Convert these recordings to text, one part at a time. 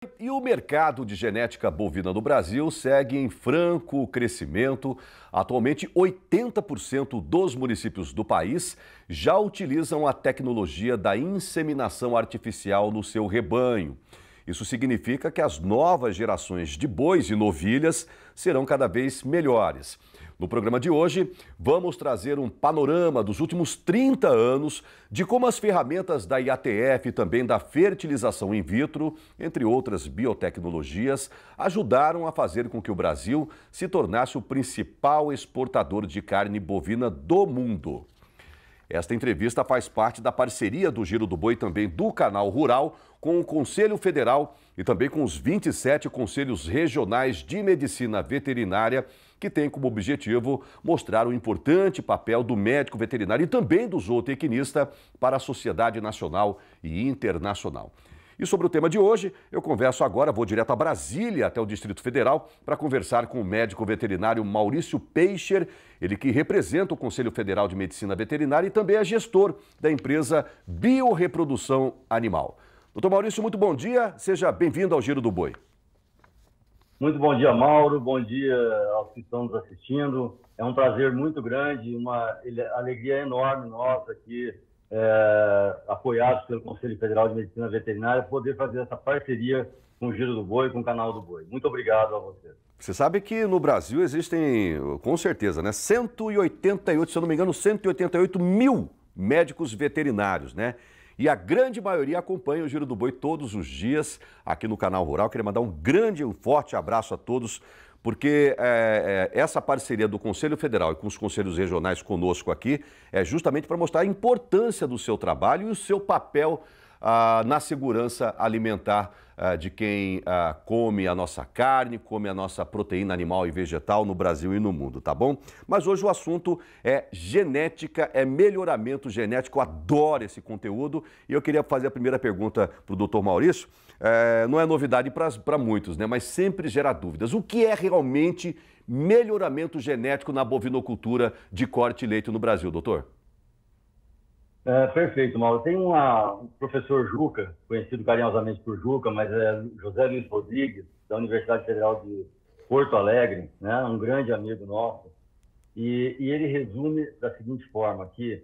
E o mercado de genética bovina no Brasil segue em franco crescimento. Atualmente, 80% dos municípios do país já utilizam a tecnologia da inseminação artificial no seu rebanho. Isso significa que as novas gerações de bois e novilhas serão cada vez melhores. No programa de hoje, vamos trazer um panorama dos últimos 30 anos de como as ferramentas da IATF e também da fertilização in vitro, entre outras biotecnologias, ajudaram a fazer com que o Brasil se tornasse o principal exportador de carne bovina do mundo. Esta entrevista faz parte da parceria do Giro do Boi, também do Canal Rural, com o Conselho Federal e também com os 27 conselhos regionais de medicina veterinária, que tem como objetivo mostrar o importante papel do médico veterinário e também do zootecnista para a sociedade nacional e internacional. E sobre o tema de hoje, eu converso agora, vou direto a Brasília, até o Distrito Federal, para conversar com o médico veterinário Maurício Peicher, ele que representa o Conselho Federal de Medicina Veterinária e também é gestor da empresa Biorreprodução Animal. Doutor Maurício, muito bom dia, seja bem-vindo ao Giro do Boi. Muito bom dia, Mauro, bom dia aos que estão nos assistindo. É um prazer muito grande, uma alegria enorme nossa aqui, apoiados pelo Conselho Federal de Medicina Veterinária, poder fazer essa parceria com o Giro do Boi, com o Canal do Boi. Muito obrigado a você. Você sabe que no Brasil existem, com certeza, 188, se eu não me engano, 188 mil médicos veterinários, né? E a grande maioria acompanha o Giro do Boi todos os dias aqui no Canal Rural. Queria mandar um forte abraço a todos, porque essa parceria do Conselho Federal e com os conselhos regionais conosco aqui é justamente para mostrar a importância do seu trabalho e o seu papel na segurança alimentar de quem come a nossa carne, come a nossa proteína animal e vegetal no Brasil e no mundo, tá bom? Mas hoje o assunto é genética, é melhoramento genético, eu adoro esse conteúdo e eu queria fazer a primeira pergunta para o doutor Maurício. Não é novidade para muitos, né? Mas sempre gera dúvidas. O que é realmente melhoramento genético na bovinocultura de corte e leite no Brasil, doutor? Perfeito, Mauro. Tem um professor Juca, conhecido carinhosamente por Juca, mas é José Luiz Rodrigues, da Universidade Federal de Porto Alegre, né? Um grande amigo nosso, e ele resume da seguinte forma, que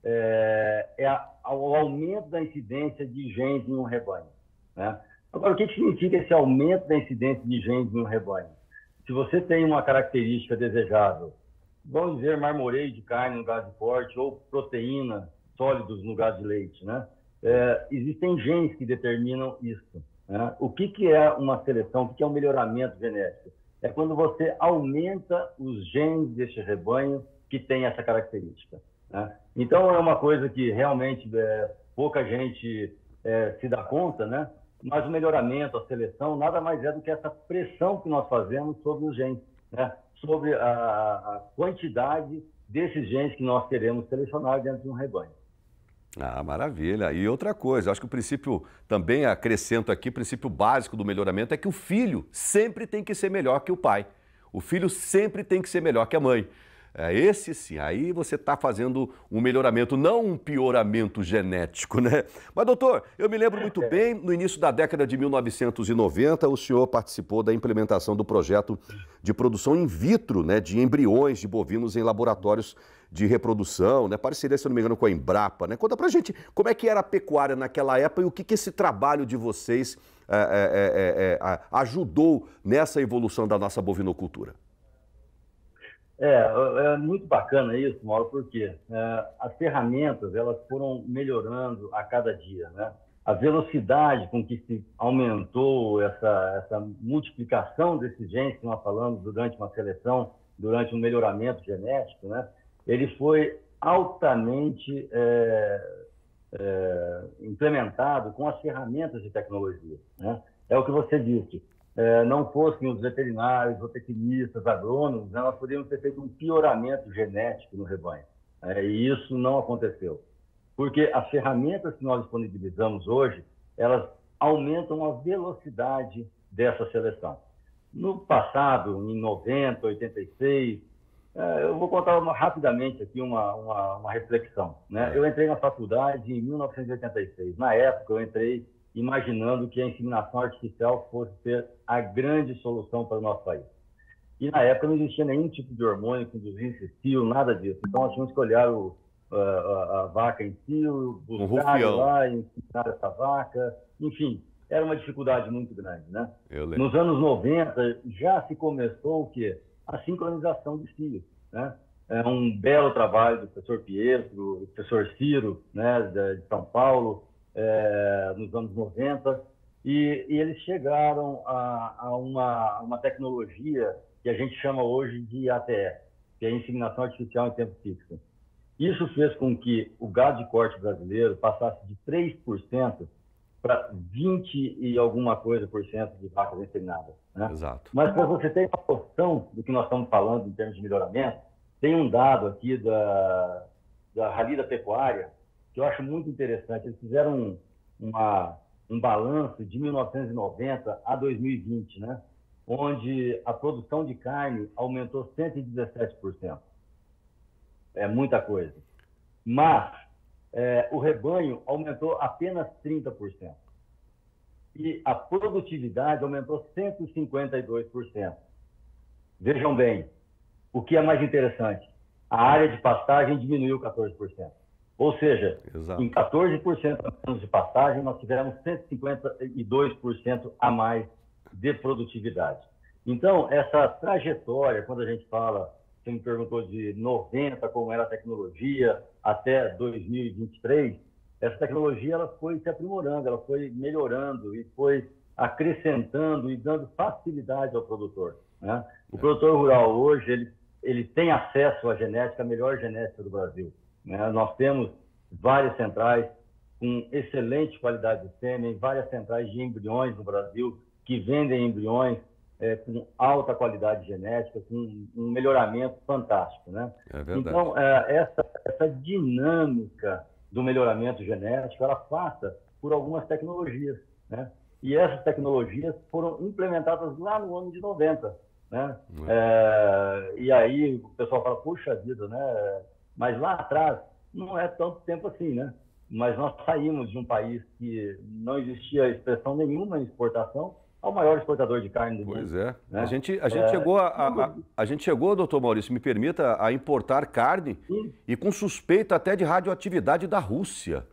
o aumento da incidência de genes em um rebanho, né? Agora, o que significa esse aumento da incidência de genes em um rebanho? Se você tem uma característica desejável, vamos dizer, marmoreio de carne no gado de corte ou proteína sólidos no gado de leite, né? Existem genes que determinam isso, né? O que é uma seleção? O que é um melhoramento genético? É quando você aumenta os genes deste rebanho que tem essa característica, né? Então, é uma coisa que realmente pouca gente se dá conta, né? Mas o melhoramento, a seleção, nada mais é do que essa pressão que nós fazemos sobre os genes, né? Sobre a quantidade desses genes que nós queremos selecionar dentro de um rebanho. Ah, maravilha. E outra coisa, acho que o princípio, também acrescento aqui, o princípio básico do melhoramento é que o filho sempre tem que ser melhor que o pai. O filho sempre tem que ser melhor que a mãe. Esse sim, aí você está fazendo um melhoramento, não um pioramento genético, né? Mas, doutor, eu me lembro muito bem, no início da década de 1990, o senhor participou da implementação do projeto de produção in vitro, né, de embriões de bovinos em laboratórios de reprodução, né? Parceria, se eu não me engano, com a Embrapa, né? Conta pra gente como é que era a pecuária naquela época e o que esse trabalho de vocês ajudou nessa evolução da nossa bovinocultura. É muito bacana isso, Mauro, porque as ferramentas elas foram melhorando a cada dia, né? A velocidade com que se aumentou essa multiplicação desses genes que nós falamos durante uma seleção, durante um melhoramento genético, né? Ele foi altamente implementado com as ferramentas de tecnologia, né? É o que você disse. Não fossem os veterinários, zootecnistas, agrônomos, né, nós poderíamos ter feito um pioramento genético no rebanho. E isso não aconteceu. Porque as ferramentas que nós disponibilizamos hoje, elas aumentam a velocidade dessa seleção. No passado, em 90, 86, eu vou contar rapidamente aqui uma reflexão, né? Eu entrei na faculdade em 1986. Na época, eu entrei imaginando que a inseminação artificial fosse ser a grande solução para o nosso país. E na época não existia nenhum tipo de hormônio que induzisse cio, nada disso. Então nós tínhamos que olhar a vaca em cio, buscar ir lá e inseminar essa vaca, enfim, era uma dificuldade muito grande, né? Nos anos 90 já se começou o quê? A sincronização de cios, né? É um belo trabalho do professor Pietro, do professor Ciro, né, de São Paulo, nos anos 90, e eles chegaram a uma tecnologia que a gente chama hoje de ATF, que é a inseminação artificial em tempo fixo. Isso fez com que o gado de corte brasileiro passasse de 3% para 20 e alguma coisa por cento de vacas inseminadas, né? Exato. Mas para você ter uma noção do que nós estamos falando em termos de melhoramento, tem um dado aqui da Rally da Pecuária que eu acho muito interessante. Eles fizeram um balanço de 1990 a 2020, né? Onde a produção de carne aumentou 117%. É muita coisa. Mas o rebanho aumentou apenas 30%. E a produtividade aumentou 152%. Vejam bem, o que é mais interessante? A área de pastagem diminuiu 14%. Ou seja, exato, em 14% de pastagem, nós tivemos 152% a mais de produtividade. Então, essa trajetória, quando a gente fala, você me perguntou de 90, como era a tecnologia, até 2023, essa tecnologia ela foi se aprimorando, ela foi melhorando e foi acrescentando e dando facilidade ao produtor, né? O produtor rural hoje, ele tem acesso à genética, a melhor genética do Brasil, né? Nós temos várias centrais com excelente qualidade de sêmen, várias centrais de embriões no Brasil que vendem embriões com alta qualidade genética, com um melhoramento fantástico, né? É verdade. Então, essa dinâmica do melhoramento genético, ela passa por algumas tecnologias, né? E essas tecnologias foram implementadas lá no ano de 90, né? E aí o pessoal fala, puxa vida, né? Mas lá atrás não é tanto tempo assim, né? Mas nós saímos de um país que não existia expressão nenhuma em exportação ao maior exportador de carne do mundo. Pois é. Né? A gente chegou, doutor Maurício, me permita, a importar carne e com suspeita até de radioatividade da Rússia.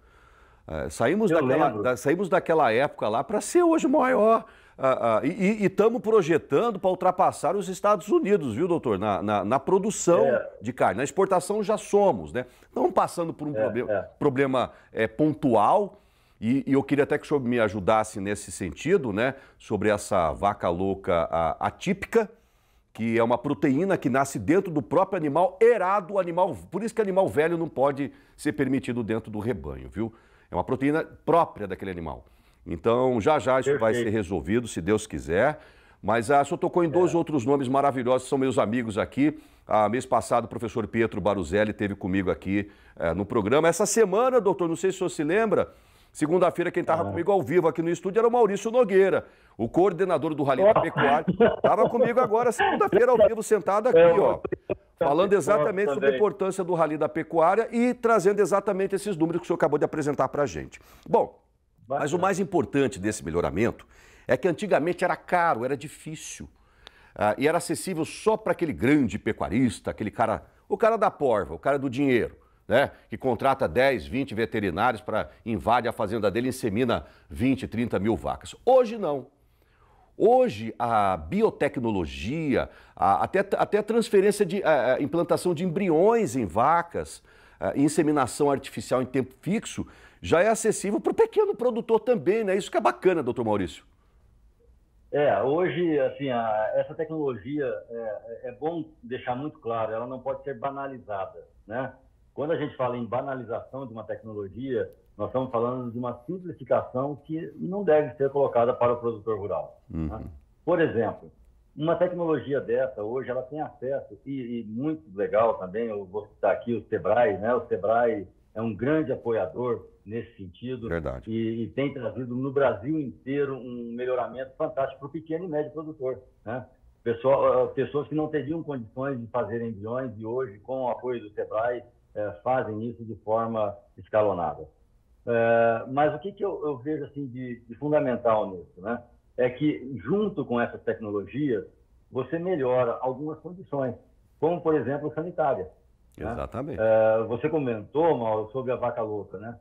Saímos daquela época lá para ser hoje maior. E estamos projetando para ultrapassar os Estados Unidos, viu, doutor? Na produção de carne. Na exportação já somos, né? Estamos passando por um problema pontual. E eu queria até que o senhor me ajudasse nesse sentido, né? Sobre essa vaca louca atípica, que é uma proteína que nasce dentro do próprio animal, por isso que animal velho não pode ser permitido dentro do rebanho, viu? É uma proteína própria daquele animal. Então, já isso vai ser resolvido, se Deus quiser. Mas o senhor tocou em dois outros nomes maravilhosos, que são meus amigos aqui. Mês passado, o professor Pietro Baruzelli esteve comigo aqui no programa. Essa semana, doutor, não sei se o senhor se lembra, segunda-feira, quem estava comigo ao vivo aqui no estúdio era o Maurício Nogueira, o coordenador do Rally da Pecuária. Estava comigo agora, segunda-feira, ao vivo, sentado aqui, ó. Falando exatamente sobre a importância do Rally da Pecuária e trazendo exatamente esses números que o senhor acabou de apresentar para a gente. Bom, mas o mais importante desse melhoramento é que antigamente era caro, era difícil. E era acessível só para aquele grande pecuarista, aquele cara, o cara da porva, o cara do dinheiro, né? Que contrata 10, 20 veterinários para invadir a fazenda dele e insemina 20, 30 mil vacas. Hoje não. Hoje, a biotecnologia, até a transferência de implantação de embriões em vacas, inseminação artificial em tempo fixo, já é acessível para o pequeno produtor também, né? Isso que é bacana, doutor Maurício. Hoje, assim, essa tecnologia, é bom deixar muito claro, ela não pode ser banalizada, né? Quando a gente fala em banalização de uma tecnologia, nós estamos falando de uma simplificação que não deve ser colocada para o produtor rural. Né? Por exemplo, uma tecnologia dessa, hoje, ela tem acesso, e muito legal também, eu vou citar aqui o Sebrae, né? O Sebrae é um grande apoiador nesse sentido. Verdade. E tem trazido no Brasil inteiro um melhoramento fantástico para o pequeno e médio produtor, né? Pessoas que não teriam condições de fazer embriões e hoje, com o apoio do Sebrae, fazem isso de forma escalonada. Mas o que eu vejo assim de fundamental nisso, né? É que junto com essas tecnologias você melhora algumas condições, como por exemplo sanitária, né? Exatamente. Você comentou, Mauro, sobre a vaca louca, né?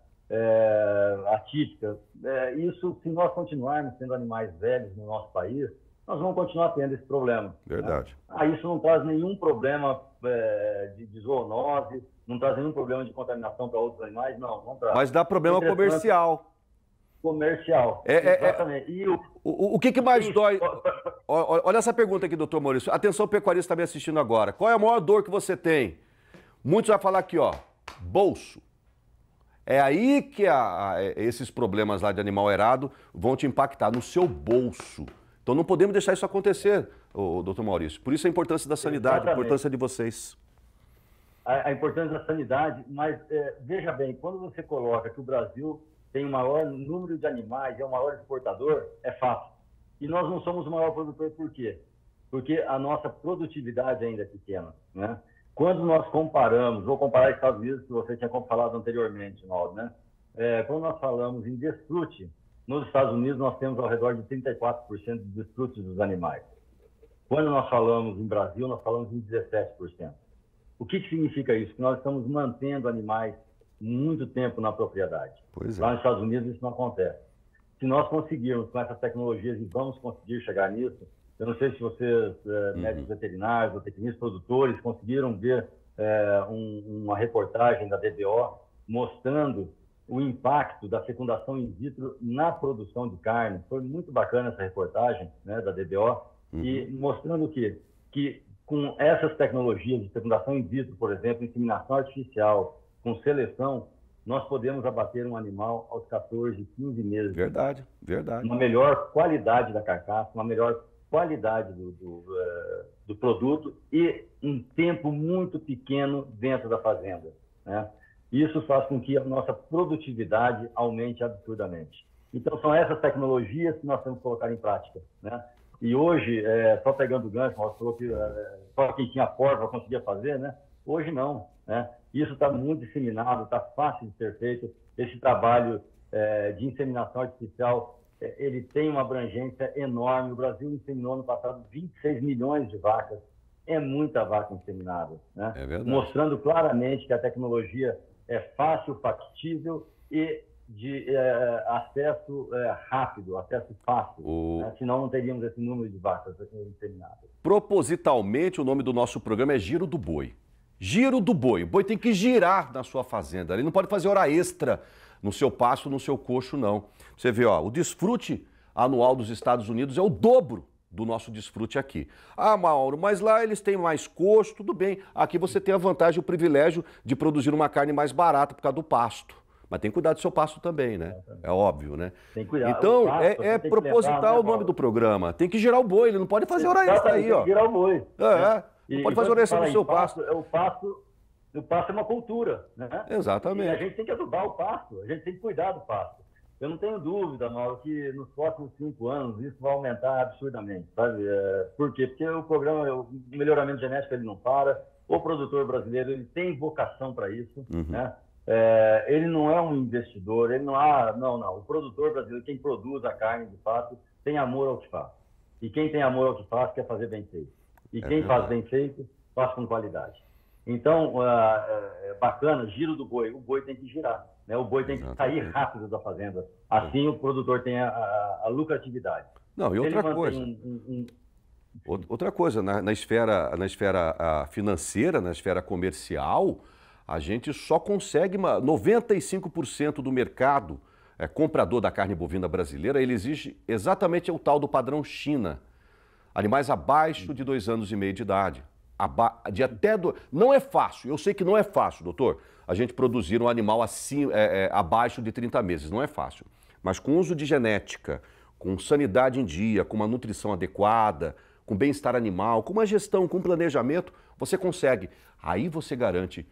Atípica. Isso, se nós continuarmos tendo animais velhos no nosso país, nós vamos continuar tendo esse problema. Verdade. Né? Isso não traz nenhum problema de zoonose, não traz nenhum problema de contaminação para outros animais, não traz. Mas dá problema comercial. Comercial, exatamente. E o que mais dói? Olha essa pergunta aqui, doutor Maurício. Atenção, pecuarista está me assistindo agora. Qual é a maior dor que você tem? Muitos vão falar aqui, ó, bolso. É aí que esses problemas lá de animal errado vão te impactar, no seu bolso. Então não podemos deixar isso acontecer, doutor Maurício. Por isso a importância da sanidade, exatamente. A importância de vocês. A importância da sanidade, mas veja bem, quando você coloca que o Brasil tem o maior número de animais, é o maior exportador, é fácil. E nós não somos o maior produtor por quê? Porque a nossa produtividade ainda é pequena, né? Quando nós comparamos, vou comparar Estados Unidos, que você tinha falado anteriormente, Mauro, né? Quando nós falamos em desfrute, nos Estados Unidos nós temos ao redor de 34% de desfrute dos animais. Quando nós falamos em Brasil, nós falamos em 17%. O que significa isso? Que nós estamos mantendo animais muito tempo na propriedade. Lá nos Estados Unidos isso não acontece. Se nós conseguirmos com essas tecnologias, e vamos conseguir chegar nisso, eu não sei se vocês, médicos veterinários, ou tecnistas produtores, conseguiram ver uma reportagem da DBO mostrando o impacto da fecundação in vitro na produção de carne. Foi muito bacana essa reportagem, né, da DBO, e mostrando que com essas tecnologias de fecundação in vitro, por exemplo, inseminação artificial, com seleção, nós podemos abater um animal aos 14, 15 meses. Verdade. Uma melhor qualidade da carcaça, uma melhor qualidade do produto e um tempo muito pequeno dentro da fazenda, né? Isso faz com que a nossa produtividade aumente absurdamente. Então, são essas tecnologias que nós temos que colocar em prática, né? E hoje, só pegando o gancho, nós falou que só quem tinha porta conseguia fazer, né? Hoje não, né? Isso está muito disseminado, está fácil de ser feito. Esse trabalho de inseminação artificial, ele tem uma abrangência enorme. O Brasil inseminou no passado 26 milhões de vacas. É muita vaca inseminada, né? É verdade. Mostrando claramente que a tecnologia é fácil, factível e de acesso rápido, acesso fácil. Né? Senão não teríamos esse número de vacas inseminadas. Propositalmente, o nome do nosso programa é Giro do Boi. Giro do boi. O boi tem que girar na sua fazenda. Ele não pode fazer hora extra no seu pasto, no seu coxo, não. Você vê, ó, o desfrute anual dos Estados Unidos é o dobro do nosso desfrute aqui. Ah, Mauro, mas lá eles têm mais coxo, tudo bem. Aqui você tem a vantagem, o privilégio de produzir uma carne mais barata por causa do pasto. Mas tem que cuidar do seu pasto também, né? É óbvio, né? Tem que cuidar. Então, é proposital o nome do programa. Tem que girar o boi, ele não pode fazer hora extra aí, ó. Tem que girar o boi. Não pode fazer hora extra no seu pasto. O pasto é uma cultura, né? Exatamente. E a gente tem que adubar o pasto, a gente tem que cuidar do pasto. Eu não tenho dúvida, Mauro, que nos próximos 5 anos isso vai aumentar absurdamente, sabe? Por quê? Porque o programa, o melhoramento genético, ele não para. O produtor brasileiro, ele tem vocação para isso, né? Ele não é um investidor, ele não... não. O produtor brasileiro, quem produz a carne, de fato, tem amor ao que faz. E quem tem amor ao que faz, quer fazer bem feito. E quem faz bem feito, faz com qualidade. Então, é bacana, giro do boi. O boi tem que girar, né? O boi tem que sair rápido da fazenda. Assim o produtor tem a lucratividade. Não, e outra coisa. Outra coisa, na esfera financeira, na esfera comercial, a gente só consegue 95% do mercado comprador da carne bovina brasileira, ele exige exatamente o tal do padrão China. Animais abaixo de 2 anos e meio de idade. Não é fácil, eu sei que não é fácil, doutor, a gente produzir um animal assim, abaixo de 30 meses, não é fácil. Mas com uso de genética, com sanidade em dia, com uma nutrição adequada, com bem-estar animal, com uma gestão, com um planejamento, você consegue. Aí você garante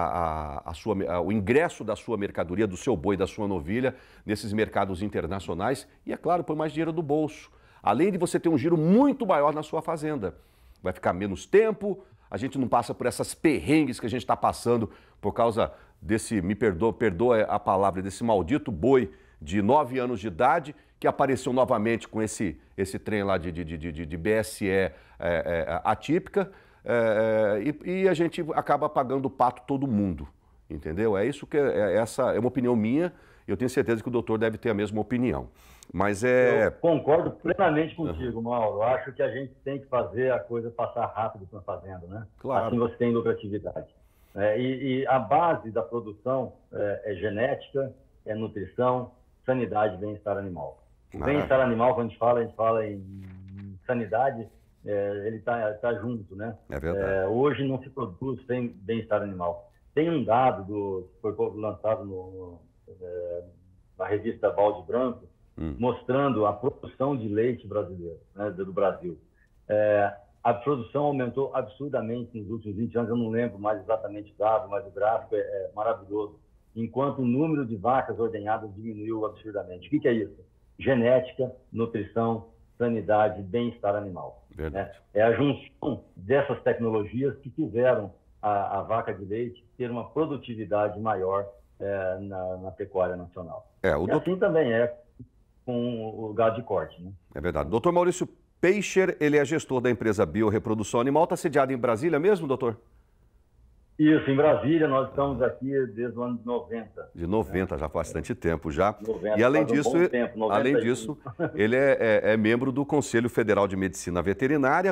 o ingresso da sua mercadoria, do seu boi, da sua novilha, nesses mercados internacionais e, é claro, põe mais dinheiro do bolso. Além de você ter um giro muito maior na sua fazenda. Vai ficar menos tempo, a gente não passa por essas perrengues que a gente está passando por causa desse, perdoa a palavra, desse maldito boi de 9 anos de idade, que apareceu novamente com esse trem lá de BSE atípica, e a gente acaba pagando o pato todo mundo, entendeu? É isso que essa é uma opinião minha, eu tenho certeza que o doutor deve ter a mesma opinião. Mas Eu concordo plenamente contigo, Mauro. Eu acho que a gente tem que fazer a coisa passar rápido na fazenda, né? Claro. Assim você tem lucratividade. E a base da produção é genética, é nutrição, sanidade e bem-estar animal. O bem-estar animal, quando a gente fala em sanidade, ele tá junto, né? É verdade. Hoje não se produz sem bem-estar animal. Tem um dado que foi lançado na revista Balde Branco, mostrando a produção de leite brasileiro, né, do Brasil. A produção aumentou absurdamente nos últimos 20 anos, eu não lembro mais exatamente o dado, mas o gráfico é maravilhoso, enquanto o número de vacas ordenhadas diminuiu absurdamente. O que é isso? Genética, nutrição, sanidade, bem-estar animal. Verdade. É a junção dessas tecnologias que fizeram a vaca de leite ter uma produtividade maior na pecuária nacional. Assim também é com o gado de corte, né? É verdade. Doutor Maurício Peicher, ele é gestor da empresa Biorreprodução Animal, está sediado em Brasília mesmo, doutor? Isso, em Brasília, nós estamos aqui desde o ano de 90. De 90, já faz bastante tempo já. 90, e além faz disso, ele é membro do Conselho Federal de Medicina Veterinária.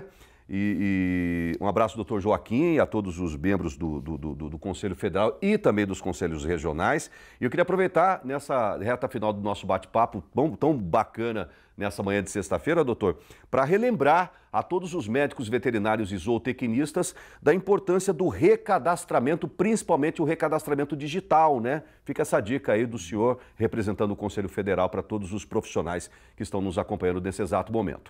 E um abraço, doutor Joaquim, e a todos os membros do Conselho Federal e também dos conselhos regionais. E eu queria aproveitar nessa reta final do nosso bate-papo tão bacana nessa manhã de sexta-feira, doutor, para relembrar a todos os médicos veterinários e zootecnistas da importância do recadastramento, principalmente o recadastramento digital, né? Fica essa dica aí do senhor representando o Conselho Federal para todos os profissionais que estão nos acompanhando nesse exato momento.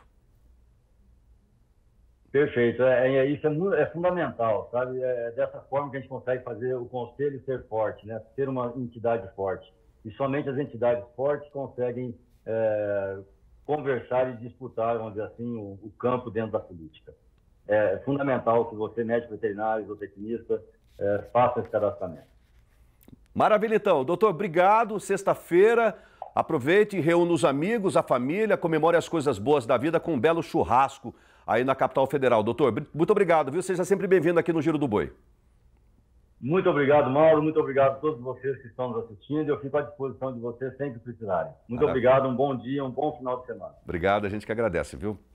Perfeito, isso é fundamental, sabe? É dessa forma que a gente consegue fazer o conselho ser forte, né? Ser uma entidade forte. E somente as entidades fortes conseguem conversar e disputar, vamos dizer assim, o campo dentro da política. É fundamental que você, médico veterinário, zootecnista, faça esse cadastramento. Maravilha, então. Doutor, obrigado. Sexta-feira, aproveite e reúna os amigos, a família, comemore as coisas boas da vida com um belo churrasco aí na capital federal. Doutor, muito obrigado, viu? Seja sempre bem-vindo aqui no Giro do Boi. Muito obrigado, Mauro. Muito obrigado a todos vocês que estão nos assistindo. Eu fico à disposição de vocês sempre que precisarem. Muito obrigado, um bom dia, um bom final de semana. Obrigado, a gente que agradece, viu?